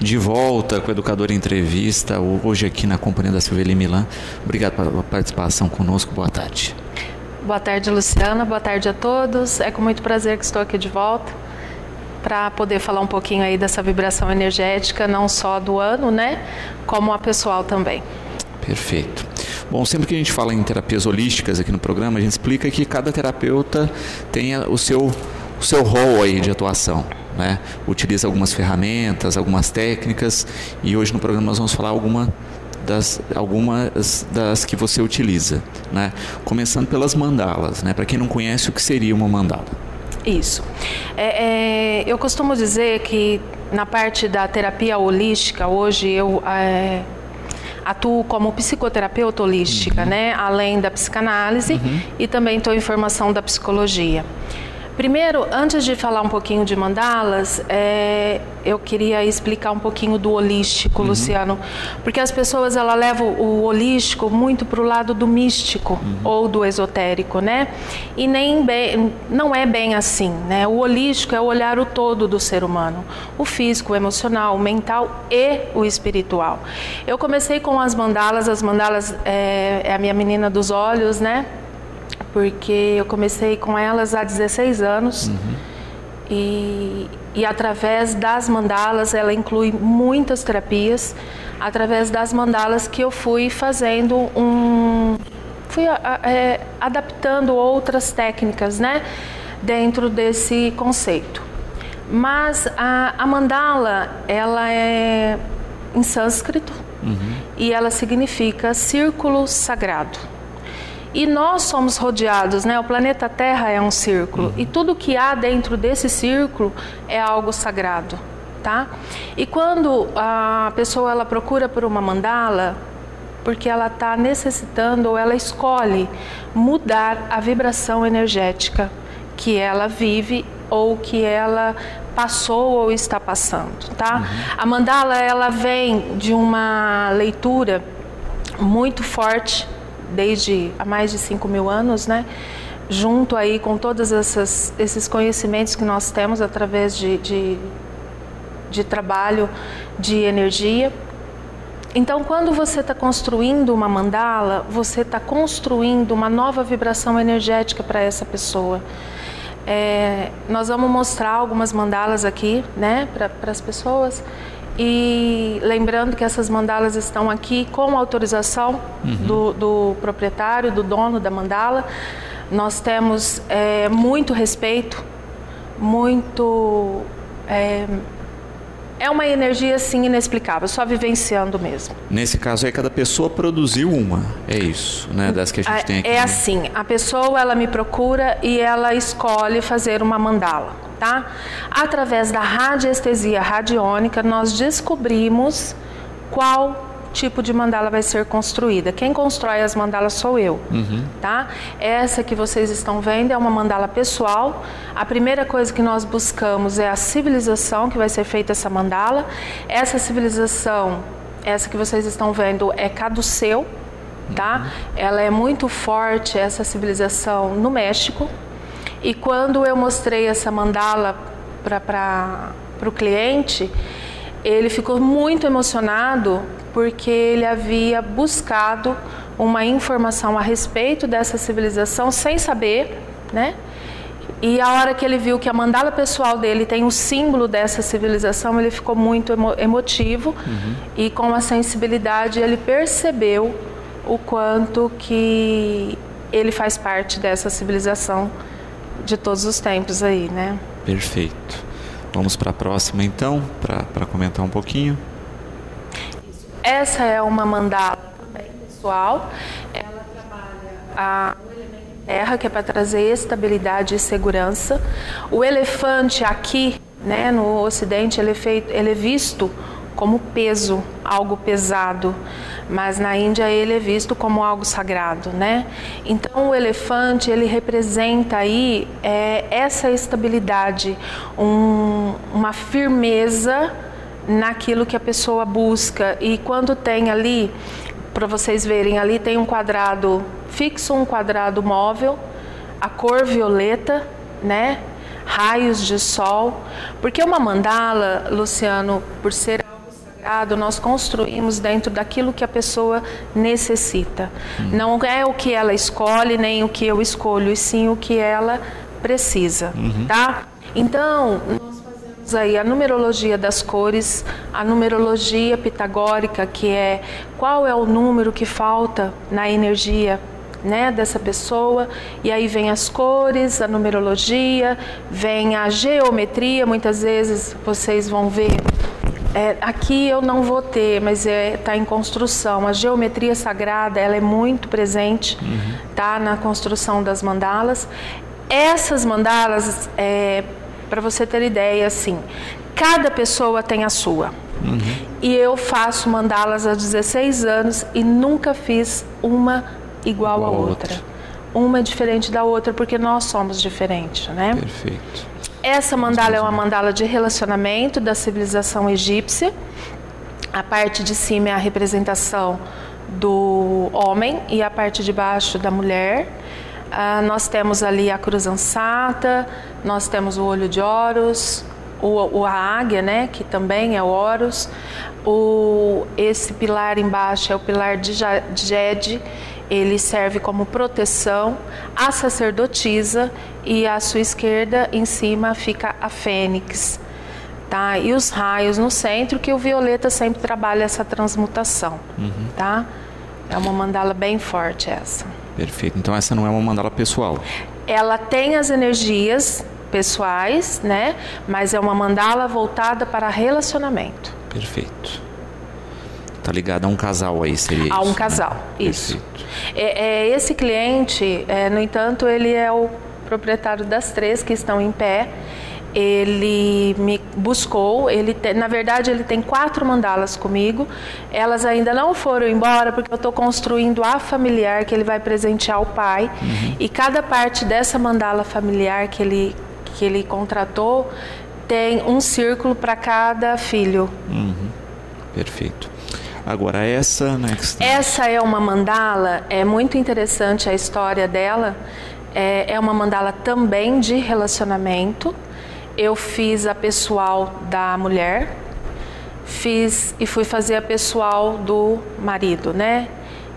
de volta com o Educador em Entrevista, hoje aqui na companhia da Silveli Milan. Obrigado pela participação conosco, boa tarde. Boa tarde, Luciana, boa tarde a todos. É com muito prazer que estou aqui de volta para poder falar um pouquinho aí dessa vibração energética, não só do ano, né, como a pessoal também. Perfeito. Bom, sempre que a gente fala em terapias holísticas aqui no programa, a gente explica que cada terapeuta tem o seu rol aí de atuação, né? Utiliza algumas ferramentas, algumas técnicas, e hoje no programa nós vamos falar algumas das que você utiliza, né? Começando pelas mandalas, né? Para quem não conhece, o que seria uma mandala? Isso. Eu costumo dizer que na parte da terapia holística, hoje eu atuo como psicoterapeuta holística, né? Além da psicanálise, e também estou em formação da psicologia. Primeiro, antes de falar um pouquinho de mandalas, eu queria explicar um pouquinho do holístico, Luciano, porque as pessoas levam o holístico muito para o lado do místico ou do esotérico, né? E não é bem assim, né? O holístico é olhar o todo do ser humano, o físico, o emocional, o mental e o espiritual. Eu comecei com as mandalas é a minha menina dos olhos, né? Porque eu comecei com elas há 16 anos e através das mandalas, ela inclui muitas terapias, através das mandalas que eu fui fazendo fui adaptando outras técnicas, né, dentro desse conceito. Mas a mandala, ela é em sânscrito e ela significa círculo sagrado. E nós somos rodeados, né? O planeta Terra é um círculo e tudo que há dentro desse círculo é algo sagrado, tá? E quando a pessoa procura por uma mandala, porque ela está necessitando ou ela escolhe mudar a vibração energética que ela vive ou que ela passou ou está passando, tá? A mandala, ela vem de uma leitura muito forte, desde há mais de 5.000 anos, né? Junto aí com todos esses conhecimentos que nós temos através de trabalho de energia. Então, quando você está construindo uma mandala, você está construindo uma nova vibração energética para essa pessoa. Nós vamos mostrar algumas mandalas aqui, né, para as pessoas. E lembrando que essas mandalas estão aqui com autorização do proprietário, do dono da mandala. Nós temos muito respeito, é uma energia assim inexplicável, só vivenciando mesmo. Nesse caso aí, cada pessoa produziu uma, é isso, né, das que a gente tem aqui. É assim, a pessoa ela me procura e ela escolhe fazer uma mandala. Tá? Através da radiestesia radiônica, nós descobrimos qual tipo de mandala vai ser construída. Quem constrói as mandalas sou eu. Tá? Essa que vocês estão vendo é uma mandala pessoal. A primeira coisa que nós buscamos é a civilização que vai ser feita essa mandala. Essa civilização, essa que vocês estão vendo, é caduceu. Tá? Ela é muito forte, essa civilização, no México. E quando eu mostrei essa mandala para o cliente, ele ficou muito emocionado porque ele havia buscado uma informação a respeito dessa civilização sem saber, né? E a hora que ele viu que a mandala pessoal dele tem o símbolo dessa civilização, ele ficou muito emotivo e com a sensibilidade ele percebeu o quanto que ele faz parte dessa civilização de todos os tempos aí, né? Perfeito. Vamos para a próxima então, para comentar um pouquinho. Essa é uma mandala também pessoal. Ela trabalha o elemento terra, que é para trazer estabilidade e segurança. O elefante aqui, né, no Ocidente, ele é visto como peso, algo pesado, mas na Índia ele é visto como algo sagrado, né? Então o elefante, ele representa aí essa estabilidade, uma firmeza naquilo que a pessoa busca. E quando tem ali, para vocês verem, ali tem um quadrado fixo, um quadrado móvel, a cor violeta, né? Raios de sol, porque uma mandala, Luciano, por ser algo sagrado nós construímos dentro daquilo que a pessoa necessita. Não é o que ela escolhe, nem o que eu escolho, e sim o que ela precisa, tá? Então, nós fazemos aí a numerologia das cores, a numerologia pitagórica, que é qual é o número que falta na energia, né, dessa pessoa, e aí vem as cores, a numerologia, vem a geometria. Muitas vezes vocês vão ver, aqui eu não vou ter, mas está em construção. A geometria sagrada, ela é muito presente, tá, na construção das mandalas. Essas mandalas, para você ter ideia, assim, cada pessoa tem a sua. E eu faço mandalas há 16 anos e nunca fiz uma igual a outra. Uma é diferente da outra, porque nós somos diferentes, né? Perfeito. Essa mandala é uma mandala de relacionamento da civilização egípcia. A parte de cima é a representação do homem e a parte de baixo da mulher. Nós temos ali a cruz ansata, nós temos o olho de Horus, a águia, né, que também é Horus. Esse pilar embaixo é o pilar de Jed. Ele serve como proteção, a sacerdotisa, e à sua esquerda, em cima, fica a fênix, tá? E os raios no centro, que o violeta sempre trabalha essa transmutação, tá? É uma mandala bem forte essa. Perfeito. Então essa não é uma mandala pessoal. Ela tem as energias pessoais, né? Mas é uma mandala voltada para relacionamento. Perfeito. Tá ligado a um casal aí, seria isso? A um casal, né? isso. Esse cliente, no entanto, ele é o proprietário das 3 que estão em pé. Ele me buscou, na verdade ele tem 4 mandalas comigo. Elas ainda não foram embora porque eu estou construindo a familiar que ele vai presentear ao pai. E cada parte dessa mandala familiar que ele contratou tem um círculo para cada filho. Perfeito. Agora essa, né? Essa é uma mandala, é muito interessante a história dela. É uma mandala também de relacionamento. Eu fiz a pessoal da mulher, fiz e fui fazer a pessoal do marido, né?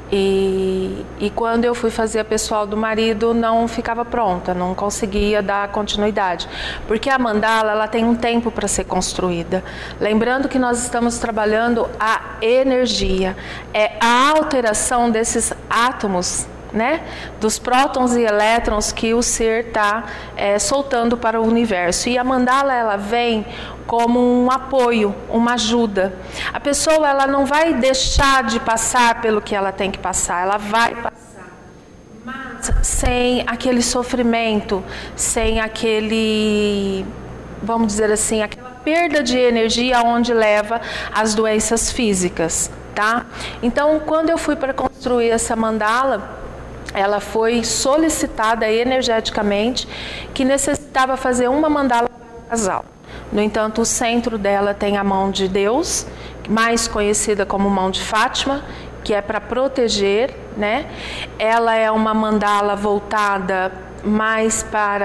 E quando eu fui fazer a pessoal do marido, não ficava pronta, não conseguia dar continuidade, porque a mandala ela tem um tempo para ser construída. Lembrando que nós estamos trabalhando a energia, a alteração desses átomos, né, dos prótons e elétrons que o ser está soltando para o universo. E a mandala ela vem como um apoio, uma ajuda. A pessoa ela não vai deixar de passar pelo que ela tem que passar, ela vai passar, mas sem aquele sofrimento, sem aquele, vamos dizer assim, aquela perda de energia onde leva às doenças físicas, tá? Então, quando eu fui para construir essa mandala, ela foi solicitada energeticamente que necessitava fazer uma mandala para o casal. No entanto, o centro dela tem a mão de Deus, mais conhecida como mão de Fátima, que é para proteger, né? Ela é uma mandala voltada mais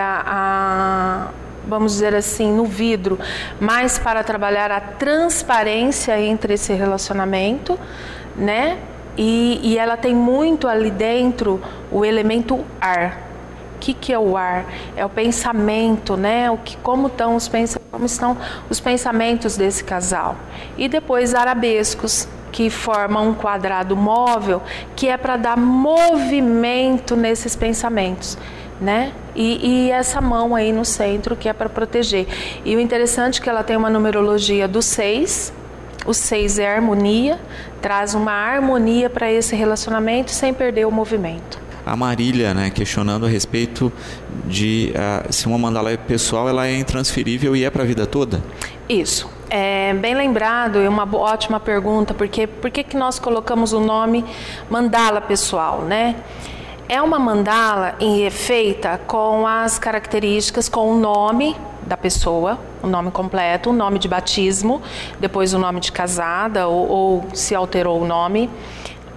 para vamos dizer assim, no vidro, mais para trabalhar a transparência entre esse relacionamento, né? E ela tem muito ali dentro o elemento ar. O que é o ar? É o pensamento, né? Como estão os pensamentos desse casal. E depois arabescos, que formam um quadrado móvel, que é para dar movimento nesses pensamentos, né? E essa mão aí no centro, que é para proteger. E o interessante é que ela tem uma numerologia do 6. O 6 é harmonia, traz uma harmonia para esse relacionamento sem perder o movimento. A Marília, né, questionando a respeito de se uma mandala é pessoal, ela é intransferível e é para a vida toda? Isso. Bem lembrado, é uma ótima pergunta, porque por que nós colocamos o nome mandala pessoal, né? É uma mandala feita com as características, com o nome da pessoa, o nome completo, o nome de batismo, depois o nome de casada ou se alterou o nome,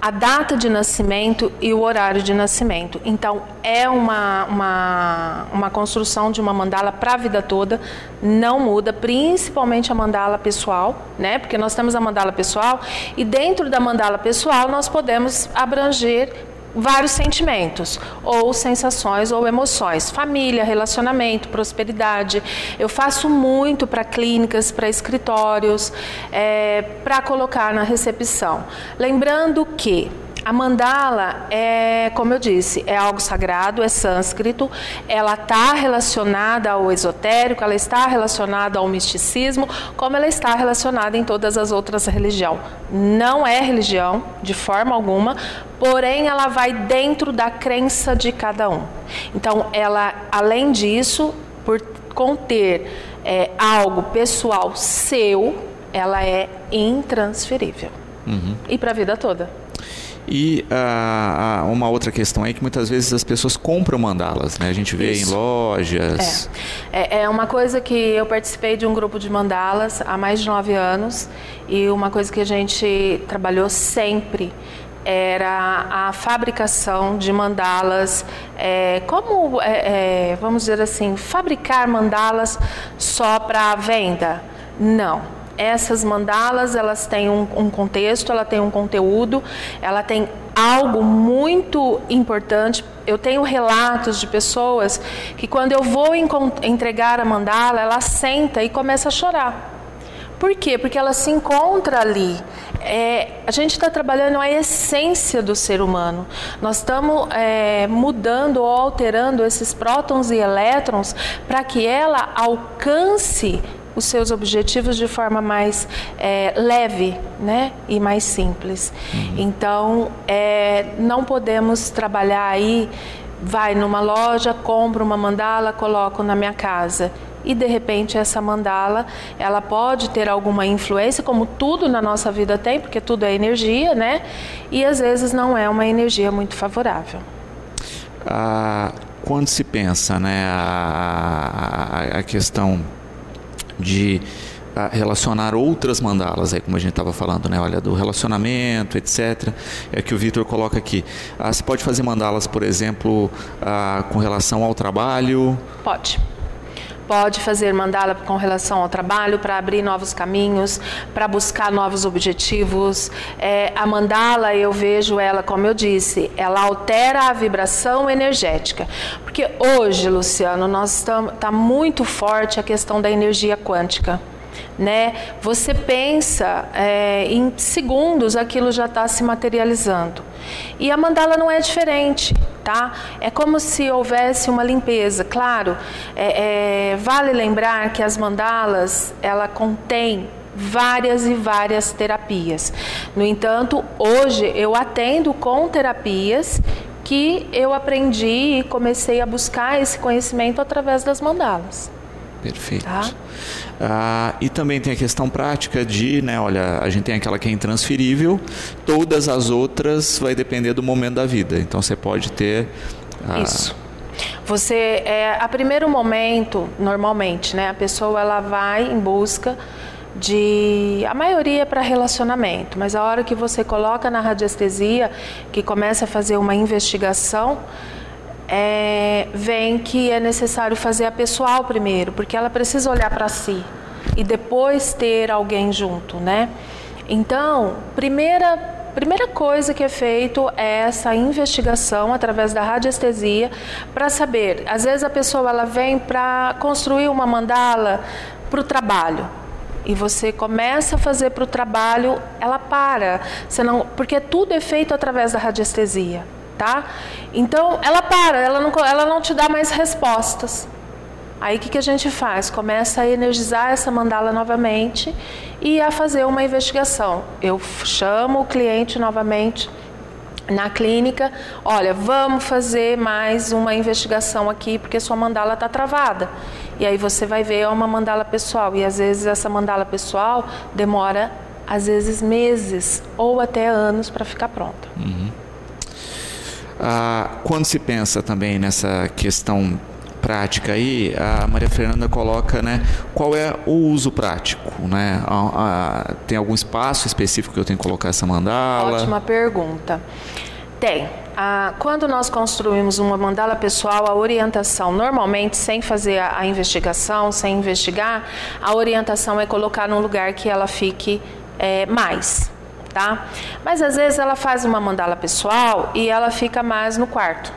a data de nascimento e o horário de nascimento. Então, é uma construção de uma mandala para a vida toda, não muda, principalmente a mandala pessoal, né? Porque nós temos a mandala pessoal e dentro da mandala pessoal nós podemos abranger vários sentimentos, ou sensações, ou emoções, família, relacionamento, prosperidade. Eu faço muito para clínicas, para escritórios, para colocar na recepção. Lembrando que a mandala é, como eu disse, é algo sagrado, é sânscrito, ela está relacionada ao esotérico, ela está relacionada ao misticismo, como ela está relacionada em todas as outras religiões. Não é religião, de forma alguma, porém ela vai dentro da crença de cada um. Então, ela, além disso, por conter algo pessoal seu, ela é intransferível. E para a vida toda. E uma outra questão é que muitas vezes as pessoas compram mandalas, né? A gente vê em lojas. É uma coisa que eu participei de um grupo de mandalas há mais de 9 anos e uma coisa que a gente trabalhou sempre era a fabricação de mandalas, vamos dizer assim, fabricar mandalas só para venda? Não. Essas mandalas, elas têm um contexto, ela tem um conteúdo, ela tem algo muito importante. Eu tenho relatos de pessoas que quando eu vou entregar a mandala, ela senta e começa a chorar. Por quê? Porque ela se encontra ali. A gente está trabalhando a essência do ser humano. Nós estamos mudando ou alterando esses prótons e elétrons para que ela alcance os seus objetivos de forma mais leve, né? E mais simples. Então, não podemos trabalhar aí, vai numa loja, compro uma mandala, coloco na minha casa. E, de repente, essa mandala, ela pode ter alguma influência, como tudo na nossa vida tem, porque tudo é energia, né? E, às vezes, não é uma energia muito favorável. Quando se pensa, né, a questão de relacionar outras mandalas, aí como a gente estava falando, né? Olha, do relacionamento, etc. É que o Vitor coloca aqui. Você pode fazer mandalas, por exemplo, com relação ao trabalho? Pode fazer mandala com relação ao trabalho, para abrir novos caminhos, para buscar novos objetivos. A mandala, eu vejo ela, como eu disse, ela altera a vibração energética. Porque hoje, Luciano, tá muito forte a questão da energia quântica. Né? Você pensa em segundos, aquilo já está se materializando. E a mandala não é diferente, tá? É como se houvesse uma limpeza. Claro, vale lembrar que as mandalas, ela contém várias e várias terapias. No entanto, hoje eu atendo com terapias que eu aprendi e comecei a buscar esse conhecimento através das mandalas. Perfeito. Tá? E também tem a questão prática de, né, olha, a gente tem aquela que é intransferível, todas as outras vai depender do momento da vida. Então você pode ter... Isso. Você, a primeiro momento, normalmente, né, a pessoa ela vai em busca de... A maioria é para relacionamento, mas a hora que você coloca na radiestesia, que começa a fazer uma investigação, vem que é necessário fazer a pessoal primeiro, porque ela precisa olhar para si e depois ter alguém junto, né? Então, primeira coisa que é feito é essa investigação através da radiestesia para saber. Às vezes a pessoa ela vem para construir uma mandala para o trabalho. E você começa a fazer para o trabalho, ela para, porque tudo é feito através da radiestesia. Tá? Então, ela para, ela não te dá mais respostas. Aí, o que a gente faz? Começa a energizar essa mandala novamente e a fazer uma investigação. Eu chamo o cliente novamente na clínica. Olha, vamos fazer mais uma investigação aqui, porque sua mandala está travada. E aí você vai ver uma mandala pessoal. E, às vezes, essa mandala pessoal demora, às vezes, meses ou até anos para ficar pronta. Quando se pensa também nessa questão prática aí, a Maria Fernanda coloca, né, qual é o uso prático? né? Tem algum espaço específico que eu tenho que colocar essa mandala? Ótima pergunta. Tem. Quando nós construímos uma mandala pessoal, a orientação, normalmente sem fazer a investigação, sem investigar, a orientação é colocar num lugar que ela fique mais, tá? Mas às vezes ela faz uma mandala pessoal e ela fica mais no quarto.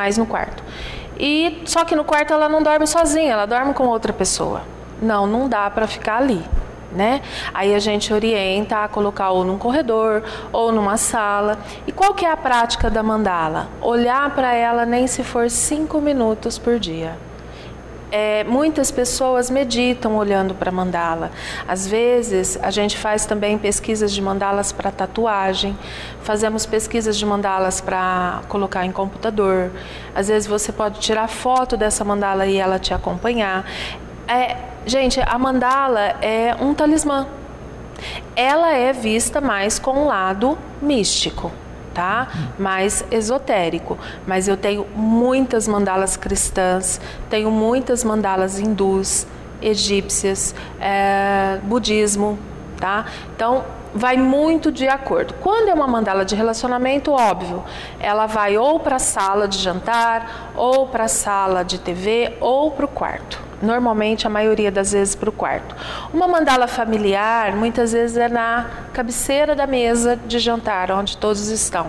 E só que no quarto ela não dorme sozinha, ela dorme com outra pessoa. Não dá para ficar ali, né? Aí a gente orienta a colocar ou num corredor ou numa sala. E qual que é a prática da mandala? Olhar para ela nem se for 5 minutos por dia. Muitas pessoas meditam olhando para a mandala. Às vezes, a gente faz também pesquisas de mandalas para tatuagem, fazemos pesquisas de mandalas para colocar em computador. Às vezes, você pode tirar foto dessa mandala e ela te acompanhar. Gente, a mandala é um talismã. Ela é vista mais com um lado místico, tá? Mais esotérico. Mas eu tenho muitas mandalas cristãs, tenho muitas mandalas hindus, egípcias, budismo, tá? Então, vai muito de acordo. Quando é uma mandala de relacionamento, óbvio, ela vai ou para a sala de jantar, ou para a sala de TV, ou para o quarto. Normalmente, a maioria das vezes, para o quarto. Uma mandala familiar, muitas vezes, é na cabeceira da mesa de jantar, onde todos estão.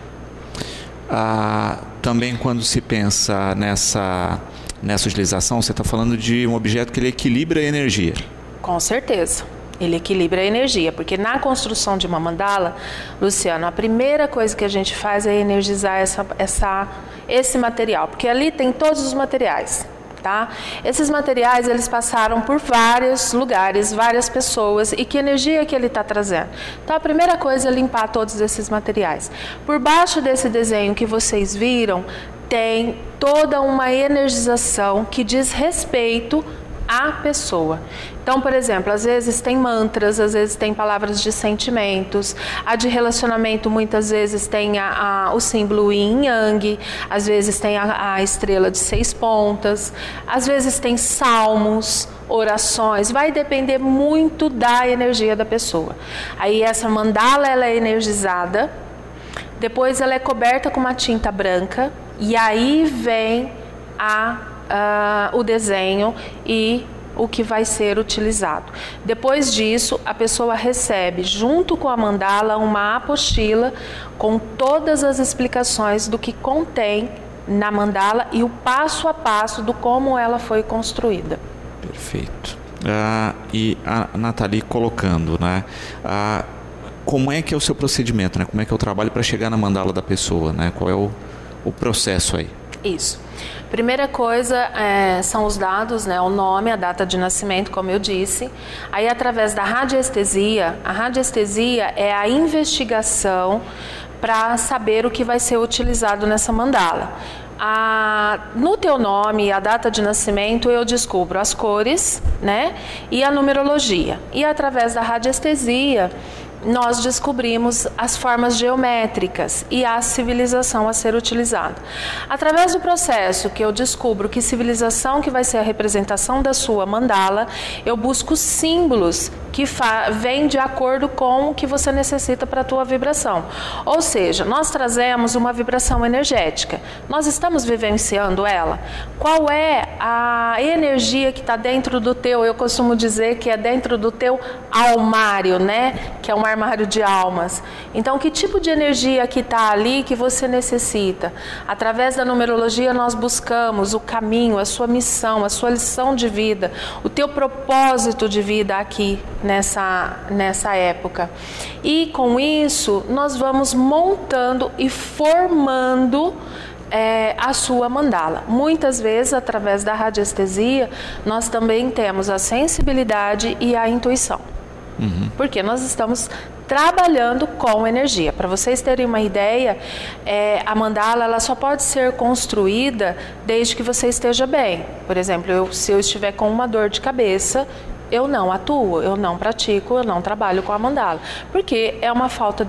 Também, quando se pensa nessa utilização, você está falando de um objeto que ele equilibra a energia. Com certeza. Ele equilibra a energia, porque na construção de uma mandala, Luciano, a primeira coisa que a gente faz é energizar esse material, porque ali tem todos os materiais, tá? Esses materiais, eles passaram por vários lugares, várias pessoas, e que energia que ele está trazendo? Então, a primeira coisa é limpar todos esses materiais. Por baixo desse desenho que vocês viram, tem toda uma energização que diz respeito à pessoa. Então, por exemplo, às vezes tem mantras, às vezes tem palavras de sentimentos, a de relacionamento muitas vezes tem o símbolo yin yang, às vezes tem a estrela de 6 pontas, às vezes tem salmos, orações, vai depender muito da energia da pessoa. Aí essa mandala, ela é energizada, depois ela é coberta com uma tinta branca, e aí vem o desenho e o que vai ser utilizado. Depois disso, a pessoa recebe, junto com a mandala, uma apostila com todas as explicações do que contém na mandala e o passo a passo do como ela foi construída. Perfeito. E a Nathalie colocando, né? Como é que é o seu procedimento, né? Como é que é o trabalho para chegar na mandala da pessoa, né? Qual é o processo aí? Isso. Primeira coisa são os dados, né? O nome, a data de nascimento, como eu disse. Aí, através da radiestesia, a radiestesia é a investigação para saber o que vai ser utilizado nessa mandala. No teu nome, a data de nascimento, eu descubro as cores, né? E a numerologia. E através da radiestesia, nós descobrimos as formas geométricas e a civilização a ser utilizada. Através do processo que eu descubro que civilização que vai ser a representação da sua mandala, eu busco símbolos que vêm de acordo com o que você necessita para a tua vibração. Ou seja, nós trazemos uma vibração energética. Nós estamos vivenciando ela? Qual é a energia que está dentro do teu, eu costumo dizer que é dentro do teu almário, né? Que é um armário de almas. Então, que tipo de energia que está ali que você necessita? Através da numerologia, nós buscamos o caminho, a sua missão, a sua lição de vida, o teu propósito de vida aqui, nessa época. E com isso, nós vamos montando e formando a sua mandala. Muitas vezes, através da radiestesia, nós também temos a sensibilidade e a intuição. Porque nós estamos trabalhando com energia. Para vocês terem uma ideia, a mandala ela só pode ser construída desde que você esteja bem. Por exemplo, se eu estiver com uma dor de cabeça, eu não atuo, eu não pratico, eu não trabalho com a mandala. Porque é uma falta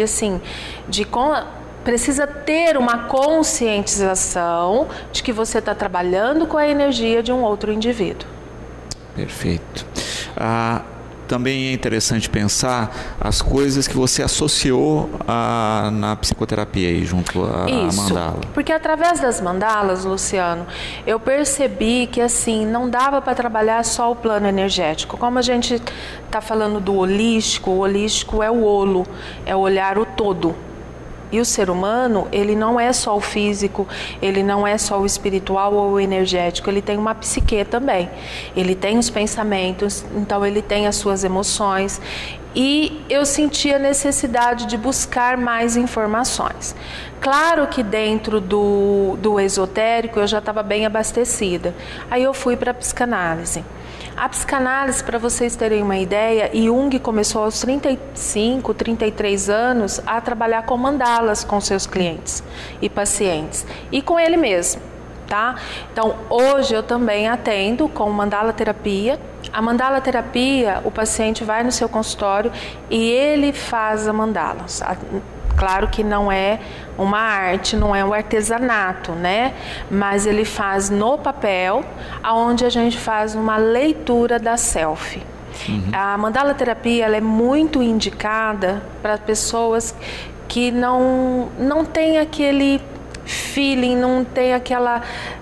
precisa ter uma conscientização de que você está trabalhando com a energia de um outro indivíduo. Perfeito. também é interessante pensar as coisas que você associou na psicoterapia aí, junto à mandala. Porque através das mandalas, Luciano, eu percebi que assim, não dava para trabalhar só o plano energético. Como a gente está falando do holístico, o holístico é o holo, é olhar o todo. E o ser humano, ele não é só o físico, ele não é só o espiritual ou o energético, ele tem uma psique também. Ele tem os pensamentos, então ele tem as suas emoções. E eu senti a necessidade de buscar mais informações. Claro que dentro do esotérico eu já estava bem abastecida. Aí eu fui para a psicanálise. A psicanálise, para vocês terem uma ideia, Jung começou aos 35, 33 anos a trabalhar com mandalas com seus clientes e pacientes. E com ele mesmo, tá? Então, hoje eu também atendo com mandala terapia. A mandala terapia, o paciente vai no seu consultório e ele faz a mandala. Claro que não é uma arte, não é um artesanato, né? Mas ele faz no papel, onde a gente faz uma leitura da selfie. A mandala terapia, ela é muito indicada para pessoas que não tem aquele feeling, não tem aquela,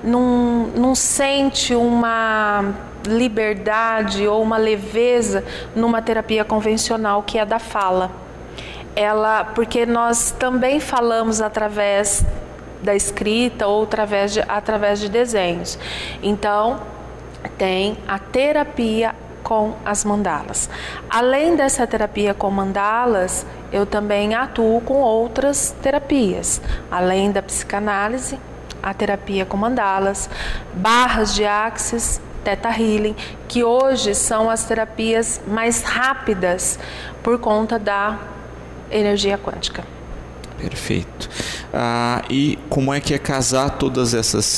não sente uma liberdade ou uma leveza numa terapia convencional, que é da fala. Porque nós também falamos através da escrita ou através de desenhos. Então, tem a terapia com as mandalas. Além dessa terapia com mandalas, eu também atuo com outras terapias. Além da psicanálise, a terapia com mandalas, barras de axis, Theta Healing, que hoje são as terapias mais rápidas por conta da energia quântica. Perfeito. E como é que é casar todos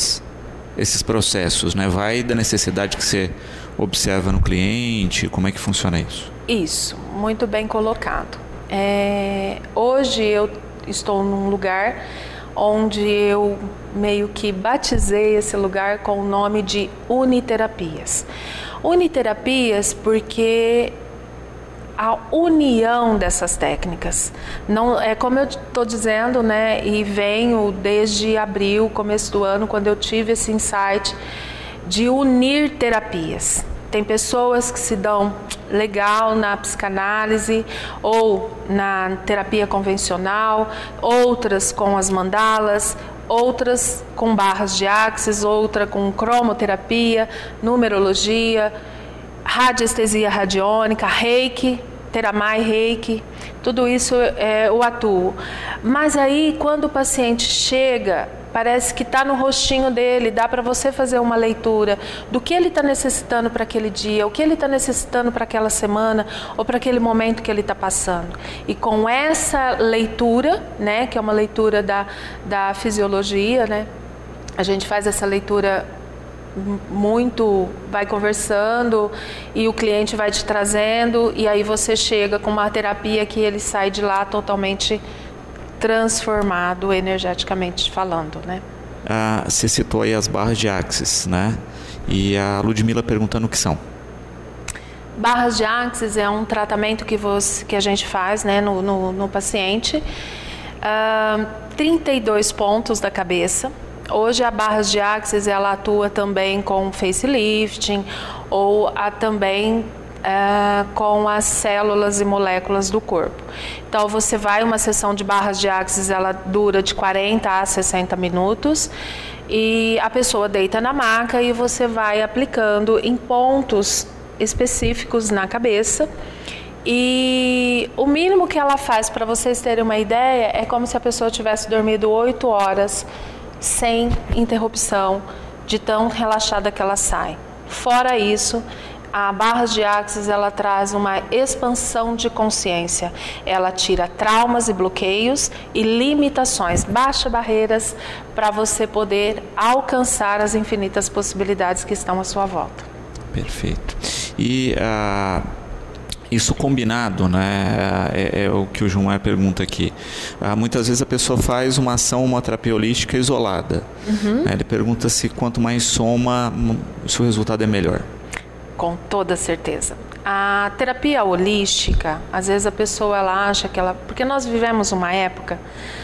esses processos, né? Vai da necessidade que você observa no cliente, como é que funciona isso? Isso, muito bem colocado. Hoje eu estou num lugar onde eu meio que batizei esse lugar com o nome de Uniterapias. Uniterapias porque a união dessas técnicas. Não, é como eu estou dizendo, né? E venho desde abril, começo do ano, quando eu tive esse insight de unir terapias. Tem pessoas que se dão legal na psicanálise ou na terapia convencional, outras com as mandalas, outras com barras de axis, outra com cromoterapia, numerologia, radiestesia radiônica, reiki, teramai reiki, tudo isso eu atuo. Mas aí quando o paciente chega, parece que está no rostinho dele, dá para você fazer uma leitura do que ele está necessitando para aquele dia, o que ele está necessitando para aquela semana ou para aquele momento que ele está passando. E com essa leitura, né, que é uma leitura da fisiologia, né, a gente faz essa leitura vai conversando e o cliente vai te trazendo e aí você chega com uma terapia que ele sai de lá totalmente transformado energeticamente falando, né? Você citou aí as barras de axis, né? E a Ludmila perguntando o que são. Barras de axis é um tratamento que a gente faz, né, no paciente. 32 pontos da cabeça. Hoje a barras de axis ela atua também com facelifting ou também com as células e moléculas do corpo. Então você vai, uma sessão de barras de axis, ela dura de 40 a 60 minutos e a pessoa deita na maca e você vai aplicando em pontos específicos na cabeça. E o mínimo que ela faz, para vocês terem uma ideia, é como se a pessoa tivesse dormido 8 horas sem interrupção, de tão relaxada que ela sai. Fora isso, a barras de axis ela traz uma expansão de consciência. Ela tira traumas e bloqueios e limitações, baixa barreiras para você poder alcançar as infinitas possibilidades que estão à sua volta. Perfeito. E isso combinado, né, é o que o Gilmar pergunta aqui. Muitas vezes a pessoa faz uma ação, uma terapia holística isolada. Né? Ele pergunta se quanto mais soma, se o resultado é melhor. Com toda certeza. A terapia holística, às vezes a pessoa ela acha que ela... Porque nós vivemos uma época,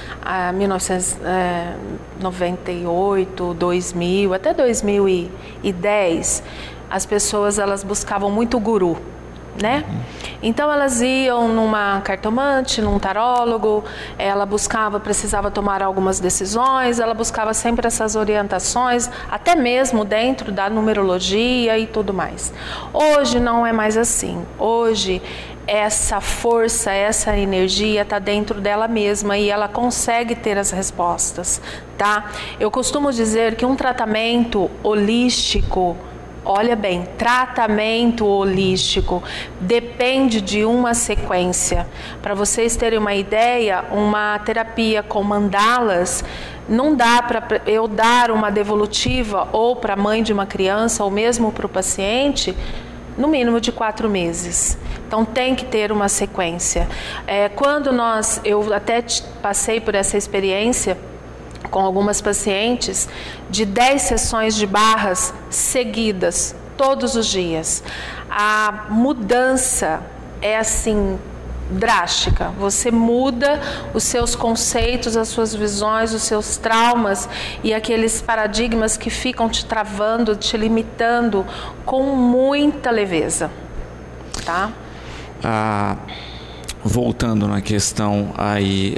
1998, 2000, até 2010, as pessoas elas buscavam muito guru, né? Então elas iam numa cartomante, num tarólogo, ela precisava tomar algumas decisões, ela buscava sempre essas orientações, até mesmo dentro da numerologia e tudo mais. Hoje não é mais assim. Hoje essa força, essa energia está dentro dela mesma e ela consegue ter as respostas, tá? Eu costumo dizer que um tratamento holístico, olha bem, tratamento holístico depende de uma sequência. Para vocês terem uma ideia, uma terapia com mandalas, não dá para eu dar uma devolutiva ou para a mãe de uma criança ou mesmo para o paciente, no mínimo de 4 meses. Então tem que ter uma sequência. Eu até passei por essa experiência com algumas pacientes de 10 sessões de barras seguidas, todos os dias. A mudança é assim, drástica. Você muda os seus conceitos, as suas visões, os seus traumas e aqueles paradigmas que ficam te travando, te limitando com muita leveza, tá? Voltando na questão aí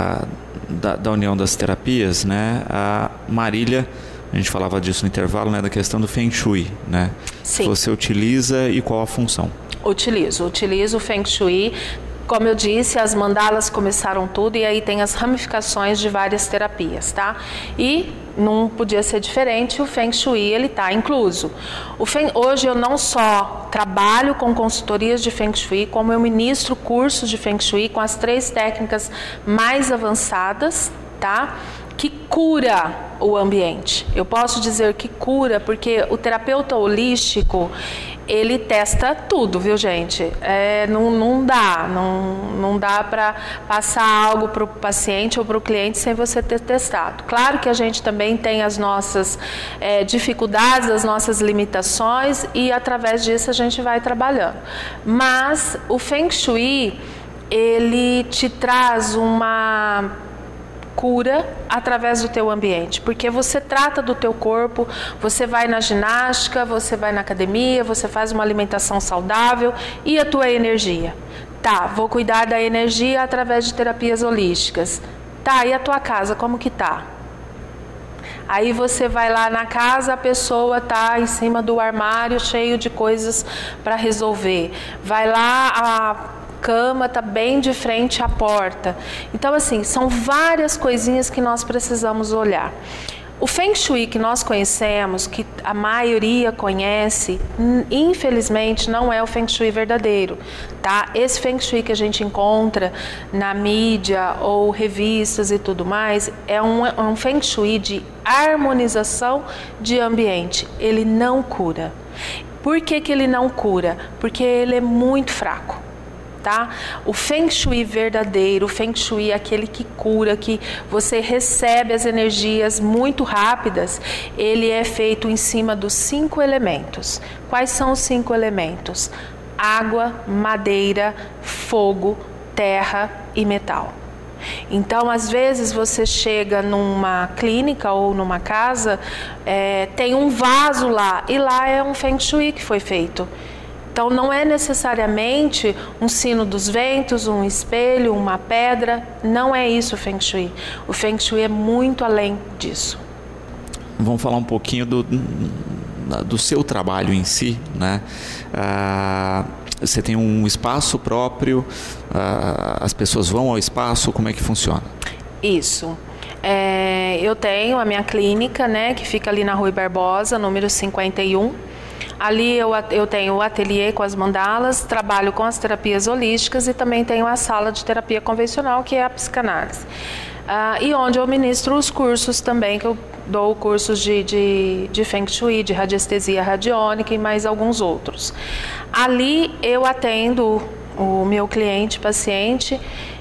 da união das terapias, né? A Marília, a gente falava disso no intervalo, né? Da questão do Feng Shui, né? Sim. Você utiliza e qual a função? Utilizo o Feng Shui. Como eu disse, as mandalas começaram tudo e aí tem as ramificações de várias terapias, tá? E não podia ser diferente, o Feng Shui ele está incluso. Hoje eu não só trabalho com consultorias de Feng Shui, como eu ministro cursos de Feng Shui com as 3 técnicas mais avançadas, tá? Que cura o ambiente. Eu posso dizer que cura porque o terapeuta holístico ele testa tudo, viu, gente? Não dá para passar algo para o paciente ou para o cliente sem você ter testado. Claro que a gente também tem as nossas dificuldades, as nossas limitações e através disso a gente vai trabalhando. Mas o Feng Shui, ele te traz uma cura através do teu ambiente, porque você trata do teu corpo, você vai na ginástica, você vai na academia, você faz uma alimentação saudável e a tua energia. Tá, vou cuidar da energia através de terapias holísticas. Tá, e a tua casa, como que tá? Aí você vai lá na casa, a pessoa tá em cima do armário cheio de coisas para resolver. Vai lá, a cama está bem de frente à porta. Então, assim, são várias coisinhas que nós precisamos olhar. O Feng Shui que nós conhecemos, que a maioria conhece, infelizmente não é o Feng Shui verdadeiro, tá? Esse Feng Shui que a gente encontra na mídia ou revistas e tudo mais, é um Feng Shui de harmonização de ambiente. Ele não cura. Por que ele não cura? Porque ele é muito fraco. Tá? O Feng Shui verdadeiro, o Feng Shui é aquele que cura, que você recebe as energias muito rápidas, ele é feito em cima dos 5 elementos. Quais são os 5 elementos? Água, madeira, fogo, terra e metal. Então, às vezes você chega numa clínica ou numa casa, tem um vaso lá, e lá é um Feng Shui que foi feito. Então, não é necessariamente um sino dos ventos, um espelho, uma pedra. Não é isso o Feng Shui. O Feng Shui é muito além disso. Vamos falar um pouquinho do seu trabalho em si, né? Você tem um espaço próprio, as pessoas vão ao espaço, como é que funciona? Isso. Eu tenho a minha clínica, né, que fica ali na Rui Barbosa, número 51. Ali eu tenho o ateliê com as mandalas, trabalho com as terapias holísticas e também tenho a sala de terapia convencional, que é a psicanálise. E onde eu ministro os cursos também, que eu dou cursos de Feng Shui, de radiestesia radiônica e mais alguns outros. Ali eu atendo o meu cliente, paciente,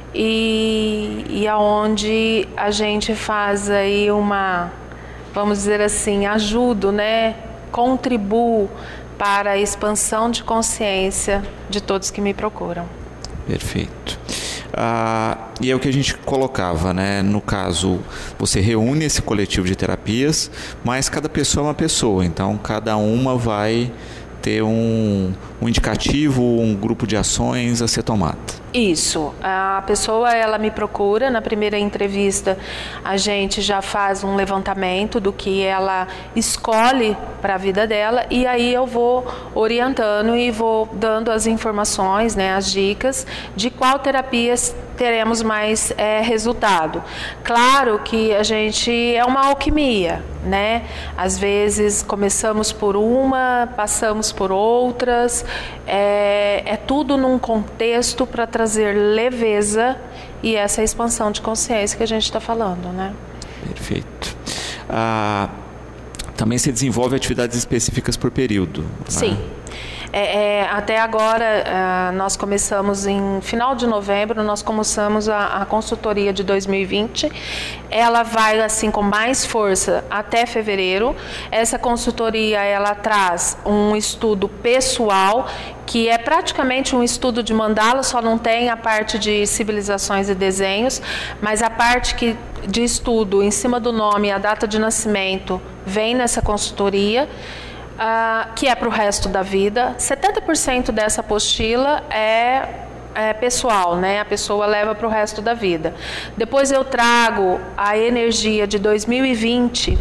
e aonde a gente faz aí vamos dizer assim, ajudo, né? Contribuo para a expansão de consciência de todos que me procuram. Perfeito. E é o que a gente colocava, né? No caso, você reúne esse coletivo de terapias, mas cada pessoa é uma pessoa, então cada uma vai ter um indicativo, um grupo de ações a ser tomado. Isso, a pessoa ela me procura, na primeira entrevista a gente já faz um levantamento do que ela escolhe para a vida dela e aí eu vou orientando e vou dando as informações, né, as dicas de qual terapia teremos mais resultado. Claro que a gente é uma alquimia, né? Às vezes começamos por uma, passamos por outras, é tudo num contexto para trazer leveza e essa expansão de consciência que a gente está falando, né? Perfeito. Também se desenvolve atividades específicas por período. Sim. Até agora, nós começamos em final de novembro, nós começamos a consultoria de 2020. Ela vai assim com mais força até fevereiro. Essa consultoria, ela traz um estudo pessoal, que é praticamente um estudo de mandala, só não tem a parte de civilizações e desenhos, mas a parte de estudo em cima do nome e a data de nascimento vem nessa consultoria. Que é para o resto da vida. 70% dessa apostila é pessoal, né? A pessoa leva para o resto da vida. Depois eu trago a energia de 2020,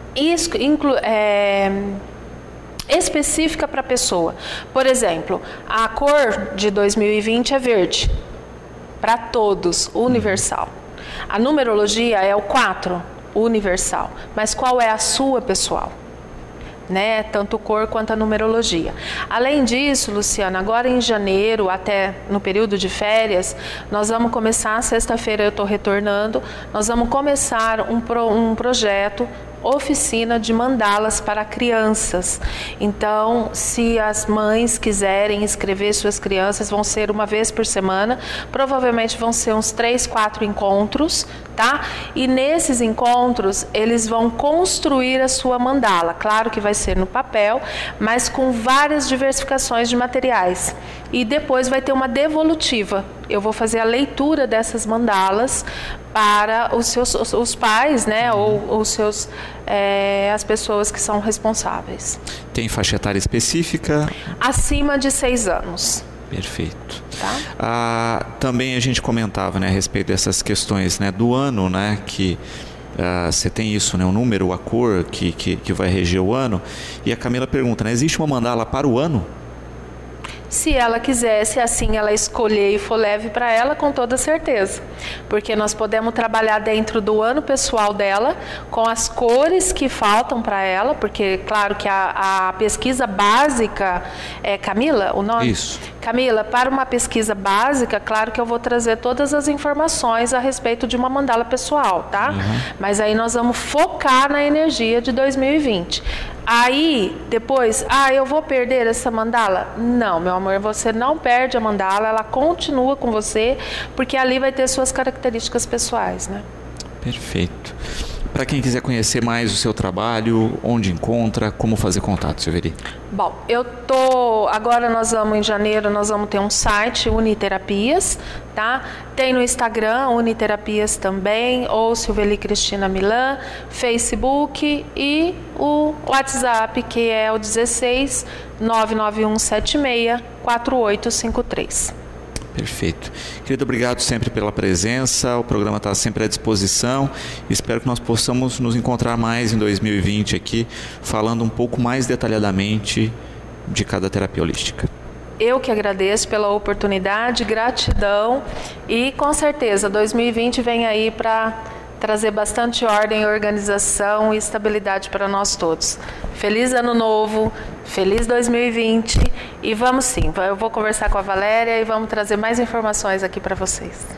específica para a pessoa. Por exemplo, a cor de 2020 é verde, para todos, universal. A numerologia é o 4, universal. Mas qual é a sua pessoal? Né? Tanto cor quanto a numerologia. Além disso, Luciana, agora em janeiro, até no período de férias, nós vamos começar, sexta-feira eu estou retornando, nós vamos começar um projeto, oficina de mandalas para crianças. Então, se as mães quiserem inscrever suas crianças, vão ser uma vez por semana, provavelmente vão ser uns 3, 4 encontros, tá? E nesses encontros, eles vão construir a sua mandala. Claro que vai ser no papel, mas com várias diversificações de materiais. E depois vai ter uma devolutiva. Eu vou fazer a leitura dessas mandalas para os pais, né, ou as pessoas que são responsáveis. Tem faixa etária específica? Acima de 6 anos. Perfeito. Tá? Também a gente comentava, né, a respeito dessas questões, né, do ano, né, que você tem isso, né, o número, a cor que vai reger o ano. E a Camila pergunta, né, existe uma mandala para o ano? Se ela quiser, se assim ela escolher e for leve para ela, com toda certeza. Porque nós podemos trabalhar dentro do ano pessoal dela, com as cores que faltam para ela, porque claro que a pesquisa básica é Camila, o nome? Isso. Camila, para uma pesquisa básica, claro que eu vou trazer todas as informações a respeito de uma mandala pessoal, tá? Uhum. Mas aí nós vamos focar na energia de 2020. Aí, depois, eu vou perder essa mandala? Não, meu amor, você não perde a mandala, ela continua com você, porque ali vai ter suas características pessoais, né? Perfeito. Para quem quiser conhecer mais o seu trabalho, onde encontra, como fazer contato, Silveri? Bom, agora nós vamos, em janeiro, nós vamos ter um site, Uniterapias, tá? Tem no Instagram, Uniterapias também, ou Silveli Cristina Milan, Facebook e o WhatsApp, que é o 16 99176 4853. Perfeito. Querido, obrigado sempre pela presença. O programa está sempre à disposição. Espero que nós possamos nos encontrar mais em 2020 aqui, falando um pouco mais detalhadamente de cada terapia holística. Eu que agradeço pela oportunidade, gratidão e com certeza 2020 vem aí para trazer bastante ordem, organização e estabilidade para nós todos. Feliz Ano Novo, feliz 2020 e vamos sim, eu vou conversar com a Valéria e vamos trazer mais informações aqui para vocês.